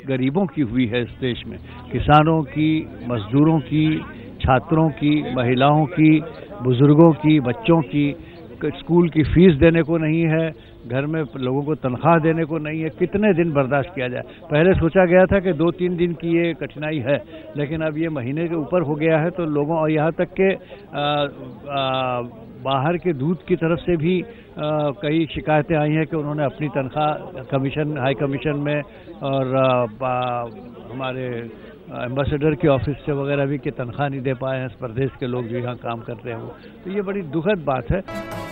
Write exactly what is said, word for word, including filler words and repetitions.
गरीबों की हुई है इस देश में, किसानों की, मजदूरों की, छात्रों की, महिलाओं की, बुजुर्गों की, बच्चों की। स्कूल की फीस देने को नहीं है, घर में लोगों को तनख्वाह देने को नहीं है। कितने दिन बर्दाश्त किया जाए। पहले सोचा गया था कि दो तीन दिन की ये कठिनाई है, लेकिन अब ये महीने के ऊपर हो गया है। तो लोगों, और यहाँ तक के आ, आ, बाहर के दूध की तरफ से भी आ, कई शिकायतें आई हैं कि उन्होंने अपनी तनख्वाह कमीशन, हाई कमीशन में और आ, हमारे एम्बेसडर के ऑफिस से वगैरह भी कि तनख्वाह नहीं दे पाए हैं, प्रदेश के लोग जो यहाँ काम कर रहे हैं वो। तो ये बड़ी दुखद बात है।